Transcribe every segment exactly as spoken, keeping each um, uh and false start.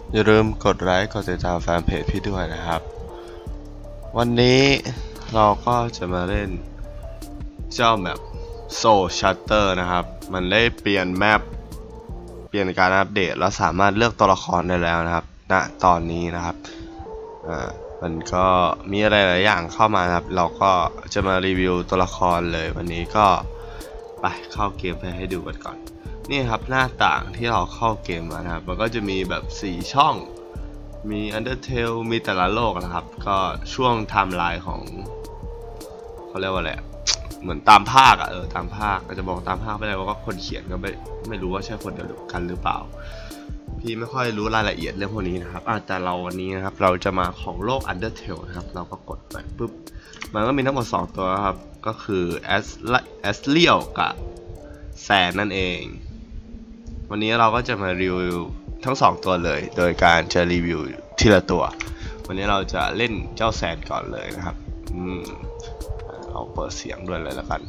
อย่าลืมกดไลค์กดติดตามแฟนเพจพี่ด้วยนะครับวันนี้เราก็จะมาเล่นเจ้าแมป Soul Shutter นะครับมันได้เปลี่ยนแมปเปลี่ยนการอัปเดตแล้วสามารถเลือกตัวละครได้แล้วนะครับณตอนนี้นะครับอ่ามันก็มีอะไรหลายอย่างเข้ามานะครับเราก็จะมารีวิวตัวละครเลยวันนี้ก็ไปเข้าเกมไปให้ดูกันก่อนนี่ครับหน้าต่างที่เราเข้าเกมมานะครับมันก็จะมีแบบสี่ช่องมี Undertale มีแต่ละโลกนะครับก็ช่วงไทม์ไลน์ของเขาเรียกว่าอะไรเหมือนตามภาคอะเออตามภาคก็จะบอกตามภาคไม่ได้ว่าคนเขียนก็ไม่ไม่รู้ว่าใช่คนเดียวกันหรือเปล่าพี่ไม่ค่อยรู้รายละเอียดเรื่องพวกนี้นะครับแต่เราวันนี้นะครับเราจะมาของโลก Undertale นะครับเราก็กดไปปุ๊บมันก็มีทั้งหมดสองตัวครับก็คือ Asriel กับแซนนั่นเองวันนี้เราก็จะมารีวิวทั้งสองตัวเลยโดยการจะรีวิวทีละตัววันนี้เราจะเล่นเจ้าแซนก่อนเลยนะครับอืมเราเปิดเสียงด้วยเลยแล้วกัน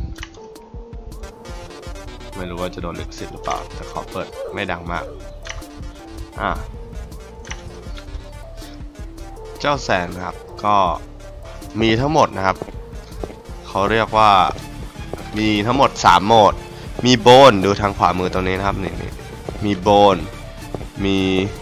ไม่รู้ว่าจะโดนลิขสิทธิ์หรือเปล่าแต่ขอเปิดไม่ดังมากอ่ะเจ้าแซนนะครับก็มีทั้งหมดนะครับเขาเรียกว่ามีทั้งหมดสามโหมดมีโบนดูทางขวามือตรงนี้นะครับนี่นี่มีโบนมี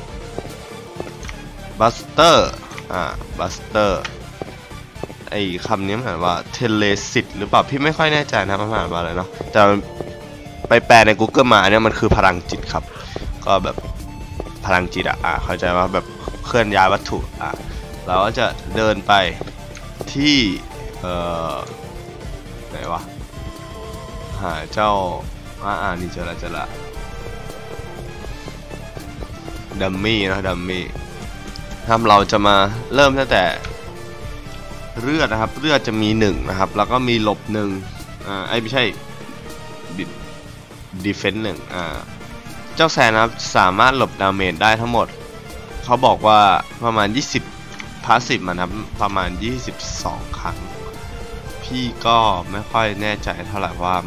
บัสเตอร์อ่าบัสเตอร์ไอ้คำนี้มันอ่านว่าเทเลซิตหรือเปล่าพี่ไม่ค่อยแน่ใจนะมันอ่านว่าอะไรเนาะแต่ไปแปลใน Google มาเนี่ยมันคือพลังจิตครับก็แบบพลังจิตอ่ะเข้าใจว่าแบบเคลื่อนย้ายวัตถุอ่ะเราก็จะเดินไปที่เอ่อไหนวะหาเจ้าอ่าอ่านี่เจอละเจอละดัมมี่นะดัมมี่ทำเราจะมาเริ่มตั้งแต่เลือดนะครับเลือดจะมีหนึ่งนะครับแล้วก็มีหลบหนึ่งอ่าไอ้ไม่ใช่ดีเฟนส์หนึ่งอ่าเจ้าแซนนะครับสามารถหลบดาเมจได้ทั้งหมดเขาบอกว่าประมาณยี่สิบพาสซีฟมันครับประมาณยี่สิบสองครั้งพี่ก็ไม่ค่อยแน่ใจเท่าไหร่ว่า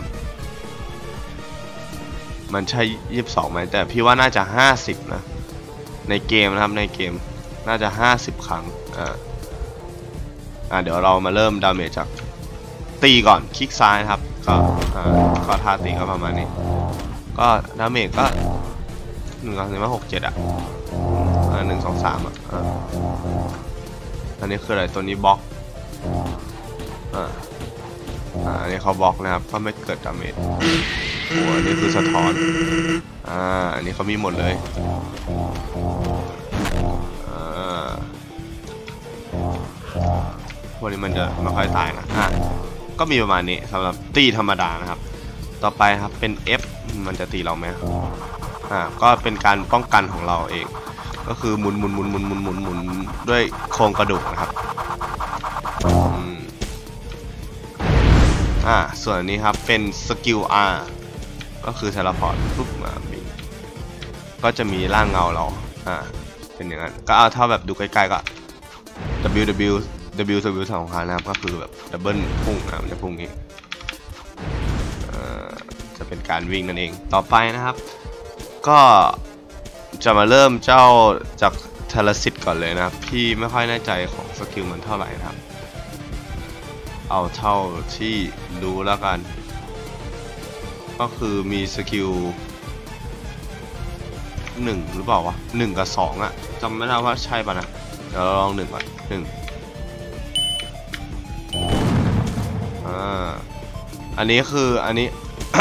มันใช่ยี่สิบสองไหมแต่พี่ว่าน่าจะห้าสิบนะในเกมนะครับในเกมน่าจะห้าสิบครั้งอ่าอ่าเดี๋ยวเรามาเริ่มดาเมจจากตีก่อนคลิกซ้ายครับก็อ่าก็ท่าตีก็ประมาณนี้ก็ดาเมจก็หนึ่งสองสามหกเจ็ดอ่ะอ่าหนึ่งสองสามอ่ะอ่าอันนี้คืออะไรตัวนี้บล็อกอ่าอ่าอันนี้เขาบล็อกนะครับก็ไม่เกิดดาเมจโอ้อันนี้คือสะท้อนอ่าอันนี้เขามีหมดเลยอ่าพวกนี้มันจะไม่ค่อยตายนะอ่ะก็มีประมาณนี้สำหรับตีธรรมดานะครับต่อไปครับเป็น F มันจะตีเราไหมอ่าก็เป็นการป้องกันของเราเองก็คือหมุนหมุนหมุนหมุนหมุนหมุนหมุนด้วยโครงกระดูกนะครับอ่าส่วนนี้ครับเป็นสกิล R ก็คือเทเลพอร์ตปุ๊บมาบินก็จะมีร่างเงาเราอ่าเป็นอย่างนั้นก็เอาเท่าแบบดูใกล้ๆก็ W W W W สองครั้งนะครับก็คือแบบดับเบิลพุ่งนะมันจะพุ่งนี้จะเป็นการวิ่งนั่นเองต่อไปนะครับก็จะมาเริ่มเจ้าจากเทเลซิตก่อนเลยนะครับพี่ไม่ค่อยแน่ใจของสกิลมันเท่าไหร่นะครับเอาเท่าที่รู้แล้วกันก็คือมีสกิลหนึ่งหรือเปล่าวะหนึ่งกับสองอะจำไม่ได้ว่าใช่ป่ะนะเดี๋ยวเราลองหนึ่งก่อนหนึ่งอ่าอันนี้คืออันนี้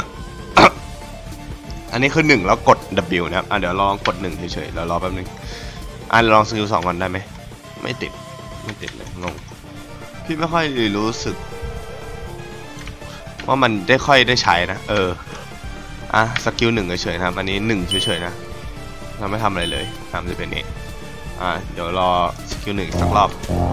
อันนี้คือหนึ่งแล้วกด W นะครับอ่ะเดี๋ยวลองกดหนึ่งเฉยๆแล้วรอแป๊บนึงอ่ะลองสกิลสองก่อนได้ไหมไม่ติดไม่ติดเลยงงพี่ไม่ค่อยรู้สึกว่ามันได้ค่อยได้ใช้นะเอออ่ะสกิลหนึ่งเฉยๆนะครับอันนี้หนึ่งเฉยๆนะเราไม่ทำอะไรเลยทำจะเป็นนี้อ่ะเดี๋ยวรอสกิลหนึ่งสักรอบ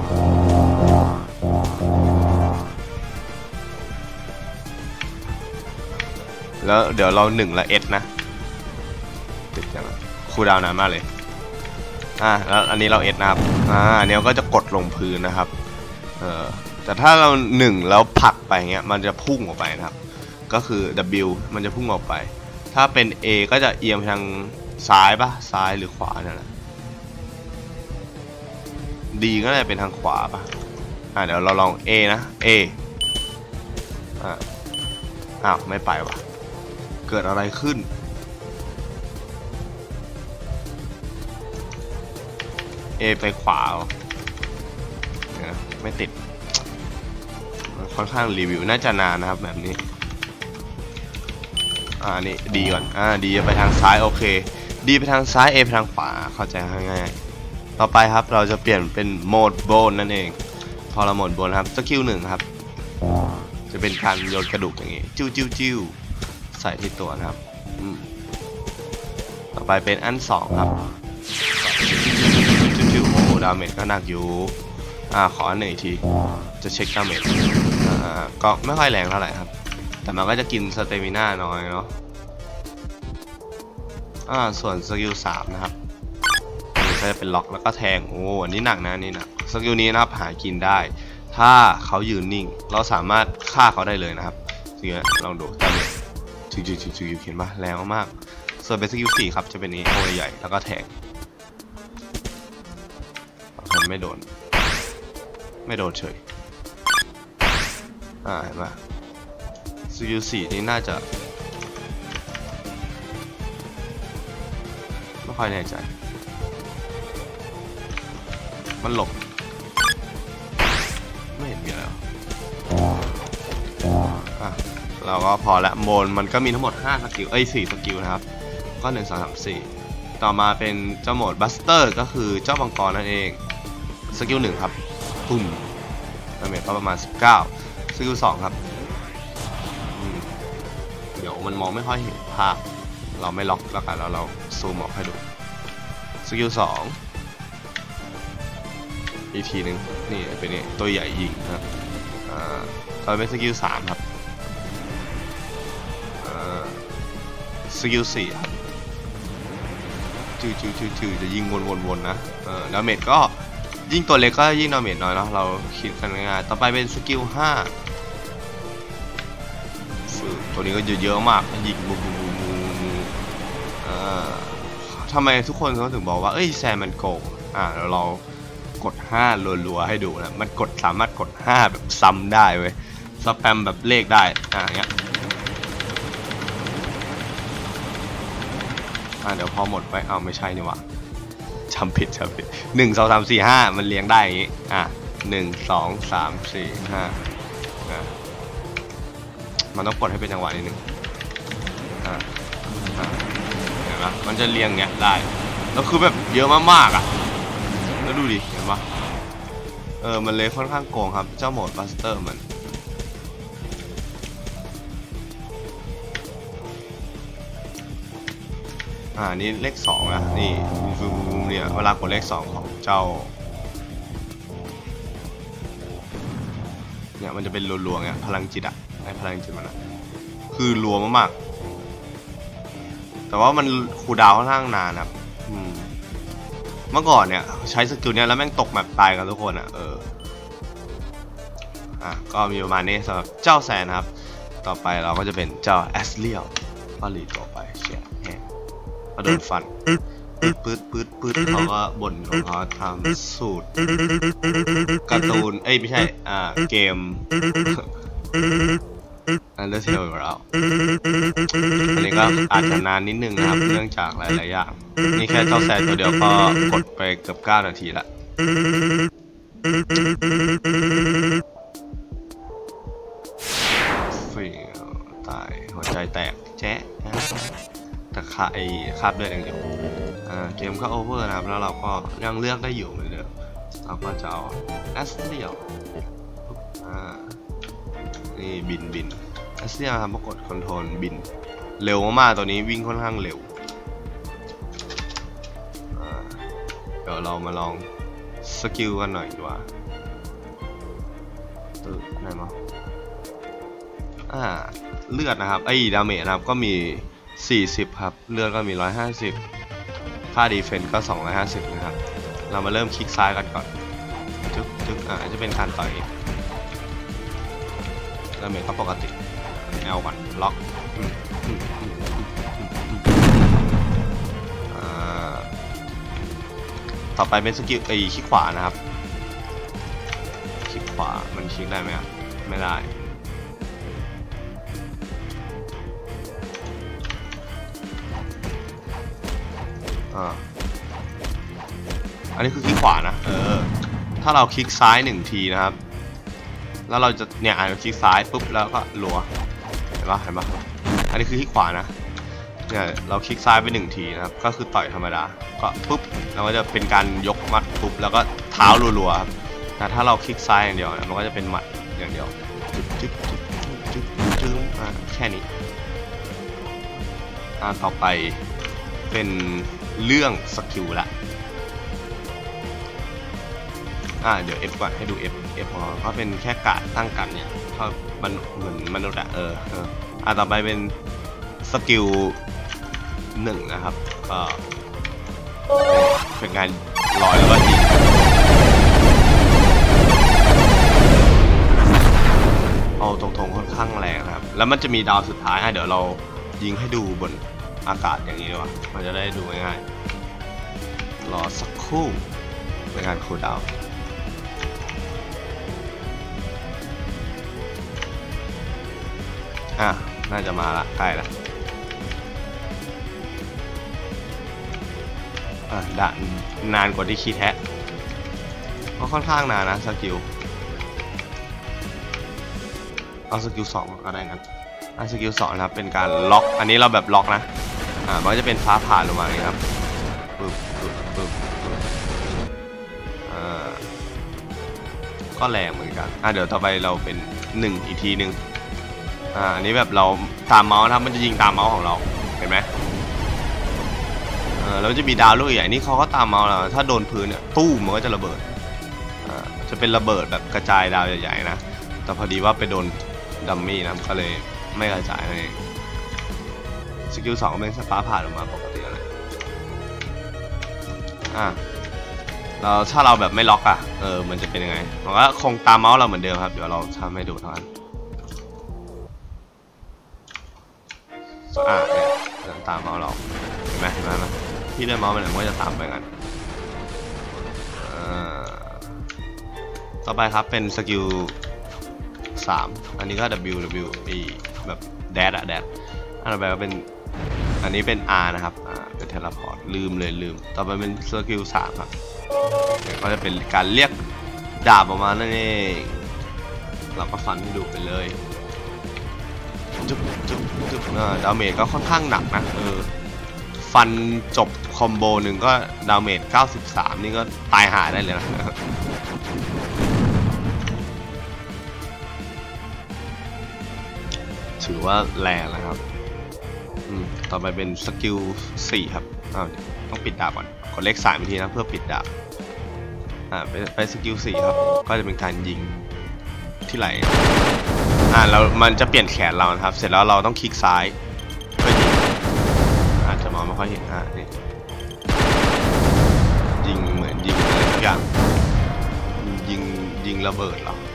แล้วเดี๋ยวเราหนึ่งละเอสนะติดจังคูลดาวน์นานมากเลยอ่ะแล้วอันนี้เราเอสนะครับอ่าอันนี้ก็จะกดลงพื้นนะครับเออแต่ถ้าเราหนึ่งแล้วผลักไปเงี้ยมันจะพุ่งออกไปนะครับก็คือ W มันจะพุ่งออกไปถ้าเป็น A ก็จะเอียงทางซ้ายปะซ้ายหรือขวานั่นแหละดีก็น่าจะเป็นทางขวาปะอ่ะเดี๋ยวเราลอง A นะ A อ่ะอ้าวไม่ไปวะเกิดอะไรขึ้น A ไปขวาไม่ติดค่อนข้างรีวิวน่าจะนานนะครับแบบนี้อ่านี่ดีก่อนอ่าดีไปทางซ้ายโอเคดีไปทางซ้าย A ไปทางขวาเข้าใจง่ายๆต่อไปครับเราจะเปลี่ยนเป็นโหมดโบนนั่นเองพอเราโหมดโบนครับสกิลหนึ่งครับจะเป็นการโยนกระดูกอย่างงี้จิ้วจิ้วจิ้วใส่ที่ตัวนะครับอืมต่อไปเป็นอันสองครับจิ้วจิ้วโอ้ดาเมจก็หนักอยู่อ่าขออันหนึ่งทีจะเช็คดาเมจอ่าก็ไม่ค่อยแรงเท่าไหร่ครับแต่มันก็จะกินสเตมิน่าน้อยเนาะอ่าส่วนสกิลสามนะครับนี่ก็จะเป็นล็อกแล้วก็แทงโอ้อันนี้หนักนะนี่หนักสกิลนี้นะครับหากินได้ถ้าเขายืนนิ่งเราสามารถฆ่าเขาได้เลยนะครับสกิลลองดูดาเมจชิวชิวชิวชิวเห็นปะแรงมากส่วนเป็นสกิลสี่ครับจะเป็นนี้โอ้ใหญ่แล้วก็แทงมันไม่โดนไม่โดนเฉยอ่าเห็นปะสกิลสี่นี้น่าจะไม่ค่อยแน่ใจมันหลบไม่เห็นมีอะไรอ่ะเราก็พอละโมนมันก็มีทั้งหมดห้าสกิลเอ้ยสี่สกิลนะครับก็หนึ่ง สอง สาม สี่ต่อมาเป็นเจ้าโหมดบัสเตอร์ก็คือเจ้ามังกรนั่นเองสกิลหนึ่งครับปุ่มดาเมจประมาณสิบเก้าสกิลสองครับเดี๋ยวมันมองไม่ค่อยเห็นภาพเราไม่ล็อกแล้วกันแล้วเราซูมออกให้ดูสกิลสองอีกทีหนึ่งนี่เป็นนี่ตัวใหญ่ยิงครับอ่าต่อไปเป็นสกิลสามครับอ่าสกิลสี่ครับจืดจืดจืดจืดจะยิงวนๆๆนะเออดาเมจก็ยิ่งตัวเล็กก็ยิ่งดาเมจน้อยเนาะเราคิดกันง่ายๆต่อไปเป็นสกิลห้าตัวนี้ก็เยอะๆมากยิงบูบูบูบูอ่าทำไมทุกคนเขาถึงบอกว่าเอ้ยแซมมันโกงอ่าเราเรากดห้ารัวๆให้ดูนะมันกดสามารถกดห้าแบบซ้ำได้เว้ยสแปมแบบเลขได้อ่าเงี้ยอ่าเดี๋ยวพอหมดไปเอาไม่ใช่นี่หว่าจำผิดจำผิดหนึ่งสองสามสี่ห้ามันเรียงได้อย่างงี้อ่ะหนึ่งสองสามสี่ห้าอ่ามันต้องกดให้เป็นจังหวะนิดนึงอ่าอ่าเห็นปะมันจะเรียงเงี้ยได้แล้วคือแบบเยอะมากๆอ่ะแล้วดูดิเห็นปะเออมันเลยค่อนข้างโกงครับเจ้าโหมดบัสเตอร์มันอ่านี่เลขสองนะนี่ฟูมเนี่ยเวลากดเลขสองของเจ้าเนี่ยมันจะเป็นรัวๆเนี่ยพลังจิตอะในพลังจิตมันอะคือรัวมากๆแต่ว่ามันคูลดาวน์ค่อนข้างนานครับอืมเมื่อก่อนเนี่ยใช้สกิลเนี่ยแล้วแม่งตกแบบตายกันทุกคนอะเอออ่ะก็มีประมาณนี้สำหรับเจ้าแซนครับต่อไปเราก็จะเป็นเจ้าแอสเลียลก็รีต่อไปเชี่ยแหมก็โดนฟันปืดปืดปืดปืดเขาก็บ่นของเขาทำสูตรการ์ตูนเอ้ยไม่ใช่อ่าเกมอันเดอร์เทลของเราอันนี้ก็อาจจะนานนิดนึงนะครับเนื่องจากหลายๆอย่างนี่แค่เจ้าแซนตัวเดียวก็กดไปเกือบเก้านาทีละฟิวตายหัวใจแตกแจ๊ะแต่คาไอคาบเลือดอย่างเดียวอ่าเกมก็โอเวอร์นะครับแล้วเราก็ยังเลือกได้อยู่เหมือนเดิมเราก็จะเอาแอสเลียลอ่านี่บินบินแอสเลียลทำปรากฏคอนโทรลบินเร็วมากตัวนี้วิ่งค่อนข้างเร็วเดี๋ยวเรามาลองสกิลกันหน่อยดีกว่าเออไหนมาอ่าเลือดนะครับไอ้ดาเมจนะครับก็มีสี่สิบครับเลือดก็มีหนึ่งร้อยห้าสิบค่าดีเฟนส์ก็สองร้อยห้าสิบนะครับเรามาเริ่มคลิกซ้ายกันก่อนจึ๊กจึ๊กอ่าจะเป็นการต่อยดาเมจก็ปกติแอลก่อนล็อกต่อไปเป็นสกิลไอ้คลิกขวานะครับขวามันคลิกได้ไหมครับไม่ได้อ่าอันนี้คือคลิกขวานะเออถ้าเราคลิกซ้ายหนึ่งทีนะครับแล้วเราจะเนี่ยอ่านคลิกซ้ายปุ๊บแล้วก็รัวเห็นปะเห็นปะอันนี้คือคลิกขวานะเนี่ยเราคลิกซ้ายไปหนึ่งทีนะครับก็คือต่อยธรรมดาก็ปุ๊บเราก็จะเป็นการยกมัดปุ๊บแล้วก็เท้ารัวๆครับแต่ถ้าเราคลิกซ้ายอย่างเดียวมันก็จะเป็นหมัดอย่างเดียวจึ๊บจึ๊บจึ๊บจึ๊บจึ๊บอ่าแค่นี้อ่าต่อไปเป็นเรื่องสกิลละอ่าเดี๋ยว F ก่อนให้ดู F F ของเราก็เป็นแค่การตั้งกันเนี่ยก็มันเหมือนมนุษย์อะเออเอออ่าต่อไปเป็นสกิลหนึ่งนะครับก็เป็นการลอยแล้วก็ยิงเอาตรงๆค่อนข้างแรงนะครับแล้วมันจะมีดาวสุดท้ายอ่ะเดี๋ยวเรายิงให้ดูบนอากาศอย่างนี้ดีกว่ามันจะได้ดูง่ายๆรอสักครู่ในการคูลดาวน์อ่ะน่าจะมาละใกล้ละอ่ะด่านนานกว่าที่คิดแฮะก็ค่อนข้างนานนะสกิลเอาสกิลสองก็ได้งั้นอ่ะสกิลสองนะครับเป็นการล็อกอันนี้เราแบบล็อกนะอ่ามันก็จะเป็นฟ้าผ่าลงมาเลยครับปึ๊บปึ๊บปึ๊บอ่าก็แรงเหมือนกันอ่ะเดี๋ยวต่อไปเราเป็นหนึ่งอีกทีหนึ่งอ่าอันนี้แบบเราตามเมาส์นะครับมันจะยิงตามเมาส์ของเราเห็นไหมอ่าแล้วจะมีดาวลูกใหญ่นี่เขาก็ตามเมาส์เราถ้าโดนพื้นเนี่ยตู้มันก็จะระเบิดอ่าจะเป็นระเบิดแบบกระจายดาวใหญ่ๆนะแต่พอดีว่าไปโดนดัมมี่นะก็เลยไม่กระจายให้สกิลสองเป็นฟ้าผ่าลงมาปกติเลยอ่าเราถ้าเราแบบไม่ล็อกอ่ะเออมันจะเป็นยังไงมันก็คงตามเมาส์เราเหมือนเดิมครับเดี๋ยวเราทำให้ดูเท่านั้นอ่าเนี่ยตามเมาส์เราเห็นไหมเห็นไหมนะที่เลื่อนเมาส์มันก็จะตามไปกันต่อไปครับเป็นสกิลสามอันนี้ก็ W W E แบบแดดอะแดดอันต่อไปก็เป็นอันนี้เป็น R นะครับอ่าเป็นเทเลพอร์ตลืมเลยลืมต่อไปเป็นสกิลสามครับก็จะเป็นการเรียกดาบออกมานั่นเองเราก็ฟันให้ดูไปเลยจุ๊บจุ๊บจุ๊บดาเมจก็ค่อนข้างหนักนะเออฟันจบคอมโบหนึ่งก็ดาเมจเก้าสิบสามนี่ก็ตายหาได้เลยนะถือว่าแรงนะครับอืมต่อไปเป็นสกิลสี่ครับอ้าวต้องปิดดาบก่อนกดเลขสามทีนะเพื่อปิดดาบอ่าไปไปสกิลสี่ครับก็จะเป็นการยิงที่ไหลอ่าเรามันจะเปลี่ยนแขนเราครับเสร็จแล้วเราต้องคลิกซ้ายเพื่อยิงอาจจะมองไม่ค่อยเห็นอ่านี่ยิงเหมือนยิงอะไรทุกอย่างยิงยิงระเบิดเรา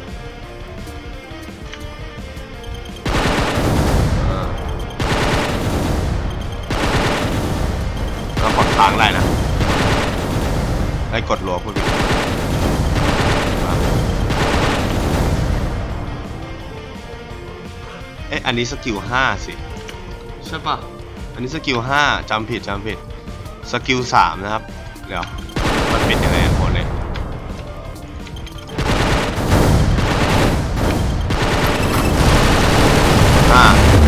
เรากดค้างได้นะได้กดรัวพูดผิดเอ๊ะอันนี้สกิลห้าสิใช่ปะอันนี้สกิลห้าจำผิดจำผิดสกิลสามนะครับเดี๋ยวมันปิดยังไงผลเลยอ่า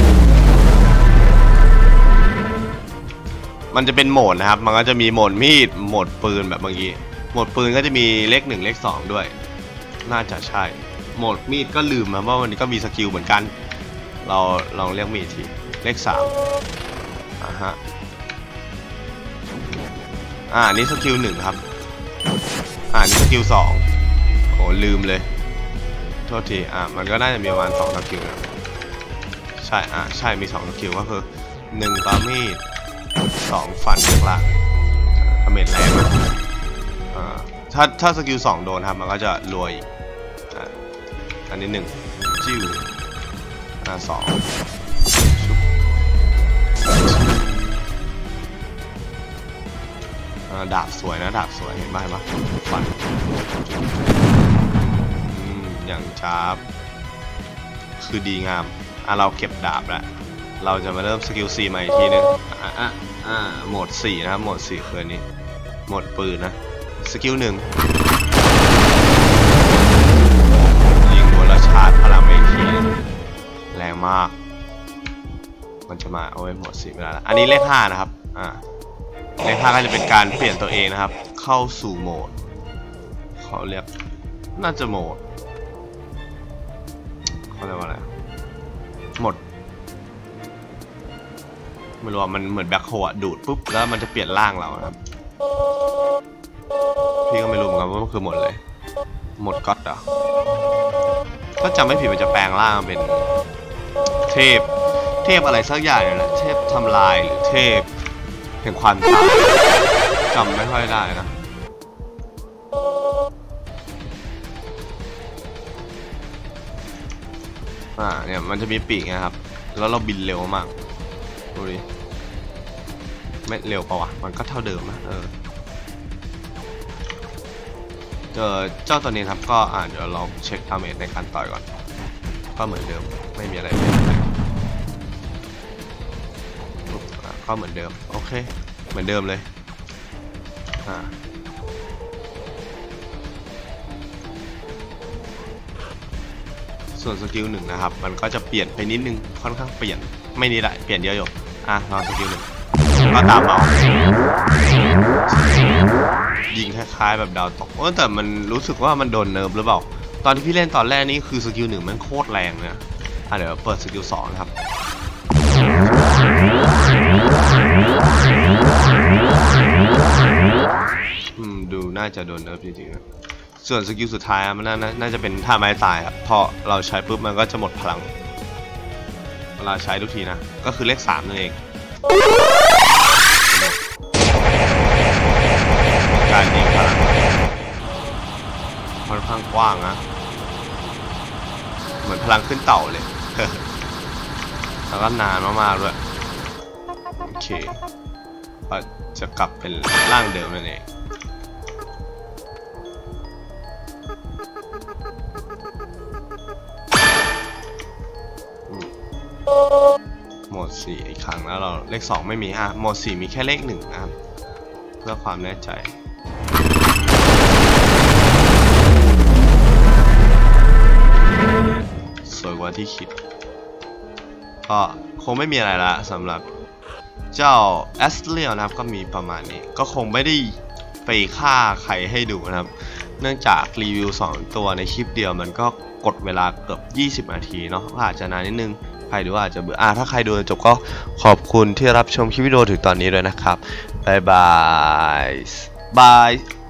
มันจะเป็นโหมดนะครับมันก็จะมีโหมดมีดโหมดปืนแบบเมื่อกี้โหมดปืนก็จะมีเลขหนึ่งเลขสองด้วยน่าจะใช่โหมดมีดก็ลืมนะว่าวันนี้ก็มีสกิลเหมือนกันเราลองเรียกมีดทีเลขสามอ่าฮะอ่านี่สกิลหนึ่งครับอ่านี่สกิลสองโอ้ลืมเลยโทษทีอ่ามันก็น่าจะมีประมาณสองสกิลนะใช่อ่าใช่มีสองสกิลก็คือหนึ่งปามีดสองฟันเลือกล่างดาเมจแรงนะอ่าถ้าถ้าสกิลสองโดนครับมันก็จะรวยอ่าอันนี้หนึ่งจิ้วอ่าสองดาบสวยนะดาบสวยเห็นไหมเห็นไหมฟันอย่างจ้าบคือดีงามอ่ะเราเก็บดาบแล้วเราจะมาเริ่มสกิลสี่ใหม่อีกทีนึงอ่ะอ่ะอ่ะโหมดสี่นะครับโหมดสี่คืออันนี้โหมดปืนนะสกิลหนึ่งยิงโดนแล้วชาร์จพลังไปอีกทีแรงมากมันจะมาเอาไว้โหมดสี่ไม่ได้แล้วอันนี้เลขห้านะครับอ่าเลขห้าก็จะเป็นการเปลี่ยนตัวเองนะครับเข้าสู่โหมดเขาเรียกน่าจะโหมดเขาเรียกว่าอะไรโหมดไม่รู้ว่ามันเหมือนแบ็คโฮะดูดปุ๊บแล้วมันจะเปลี่ยนร่างเราครับพี่ก็ไม่รู้เหมือนกันว่ามันคือโหมดเลยโหมดก็อดอ่ะถ้าจำไม่ผิดมันจะแปลงร่างเป็นเทพเทพอะไรสักอย่างเนี่ยแหละเทพทำลายหรือเทพแห่งความตายจำไม่ค่อยได้นะอ่าเนี่ยมันจะมีปีกนะครับแล้วเราบินเร็วมากดูดิไม่เร็วปะวะมันก็เท่าเดิมนะเออเจอเจ้าตัวนี้ครับก็อ่าเดี๋ยวลองเช็คดาเมจในการต่อยก่อนก็เหมือนเดิมไม่มีอะไรเปลี่ยนเลยก็เหมือนเดิมโอเคเหมือนเดิมเลยอ่าส่วนสกิลหนึ่งนะครับมันก็จะเปลี่ยนไปนิดนึงค่อนข้างเปลี่ยนไม่นี่แหละเปลี่ยนเยอะอยู่อ่ะลองสกิลหนึ่งก็ตามเอายิงคล้ายๆแบบดาวตกแต่มันรู้สึกว่ามันโดนเนิร์ฟหรือเปล่าตอนที่พี่เล่นตอนแรกนี่คือสกิลหนึ่งมันโคตรแรงเลยนะอ่ะเดี๋ยวเปิดสกิลสองนะครับอืมดูน่าจะโดนเนิร์ฟจริงๆนะส่วนสกิลสุดท้ายมันน่าน่าจะเป็นท่าไม้ตายครับพอเราใช้ปุ๊บมันก็จะหมดพลังเวลาใช้ทุกทีนะก็คือเลขสามนั่นเองการยิงพลังค่อนข้างกว้างนะเหมือนพลังขึ้นเต่าเลย แล้วก็นานมากๆด้วยโอเคก็จะกลับเป็นร่างเดิมนั่นเองโหมดสี่อีกครั้งแล้วเราเลขสองไม่มีอ่ะโหมดสี่มีแค่เลขหนึ่งนะครับเพื่อความแน่ใจสวยกว่าที่คิดก็คงไม่มีอะไรละสำหรับเจ้าแอสเลียนะครับก็มีประมาณนี้ก็คงไม่ได้ไปฆ่าใครให้ดูนะครับเนื่องจากรีวิวสองตัวในคลิปเดียวมันก็กดเวลาเกือบยี่สิบนาทีเนาะอาจจะนานนิดนึงใครดูอาจจะเบื่ออ่ะถ้าใครดูจบก็ขอบคุณที่รับชมคลิปวิดีโอถึงตอนนี้ด้วยนะครับบ๊ายบายบาย